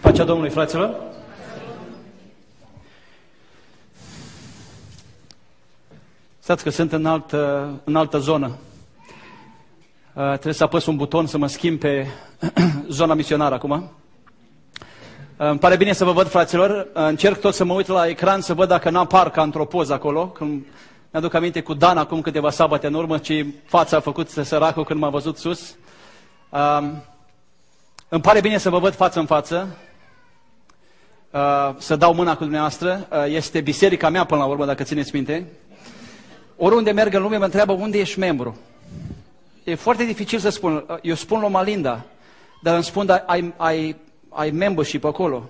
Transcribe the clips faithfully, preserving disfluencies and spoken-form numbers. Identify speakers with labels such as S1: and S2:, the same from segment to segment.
S1: Pacea Domnului, fraților! Stați că sunt în altă, în altă zonă. Uh, trebuie să apăs un buton să mă schimb pe zona misionară acum. Uh, îmi pare bine să vă văd, fraților. Uh, încerc tot să mă uit la ecran să văd dacă n-apar ca într-o poză acolo. Când mi-aduc aminte cu Dan acum câteva sabate în urmă, ce fața a făcut săracul când m-a văzut sus. Uh, îmi pare bine să vă văd față în față. Uh, să dau mâna cu dumneavoastră. Uh, este biserica mea până la urmă, dacă țineți minte. Oriunde merg în lume mă întreabă unde ești membru. E foarte dificil să spun. Eu spun Loma Linda, dar îmi spun, dar ai, ai, ai membership acolo?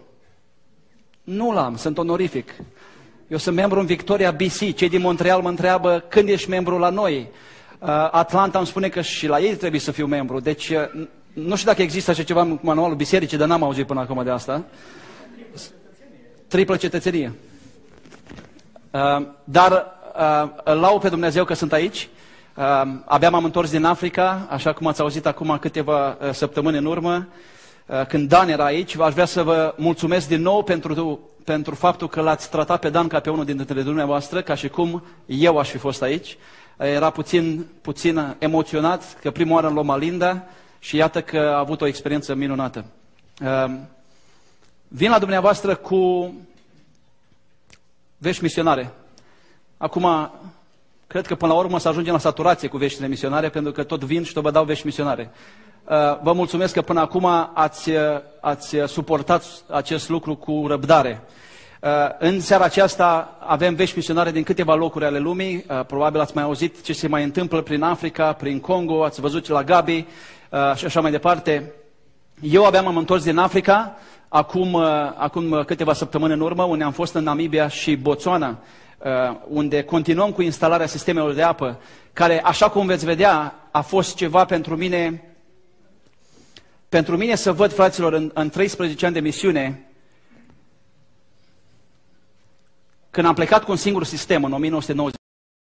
S1: Nu l-am, sunt onorific. Eu sunt membru în Victoria B C. Cei din Montreal mă întreabă când ești membru la noi. Uh, Atlanta îmi spune că și la ei trebuie să fiu membru. Deci uh, nu știu dacă există așa ceva în manualul bisericii, dar n-am auzit până acum de asta. Triplă cetățenie. Uh, dar uh, îl laud pe Dumnezeu că sunt aici. Uh, abia m-am întors din Africa, așa cum ați auzit acum câteva uh, săptămâni în urmă, uh, când Dan era aici. Aș vrea să vă mulțumesc din nou pentru, pentru faptul că l-ați tratat pe Dan ca pe unul dintre dumneavoastră, ca și cum eu aș fi fost aici. Uh, era puțin, puțin emoționat că prima oară în Loma Linda și iată că a avut o experiență minunată. Uh, vin la dumneavoastră cu vești misionare. Acum, cred că până la urmă să ajungem la saturație cu veștile misionare, pentru că tot vin și tot vă dau vești misionare. Vă mulțumesc că până acum ați, ați suportat acest lucru cu răbdare. În seara aceasta avem vești misionare din câteva locuri ale lumii. Probabil ați mai auzit ce se mai întâmplă prin Africa, prin Congo, ați văzut la Gabi și așa mai departe. Eu abia m-am întors din Africa, acum, acum câteva săptămâni în urmă, unde am fost în Namibia și Botswana, unde continuăm cu instalarea sistemelor de apă, care, așa cum veți vedea, a fost ceva pentru mine, pentru mine să văd, fraților, în, în treisprezece ani de misiune, când am plecat cu un singur sistem în o mie nouă sute nouăzeci.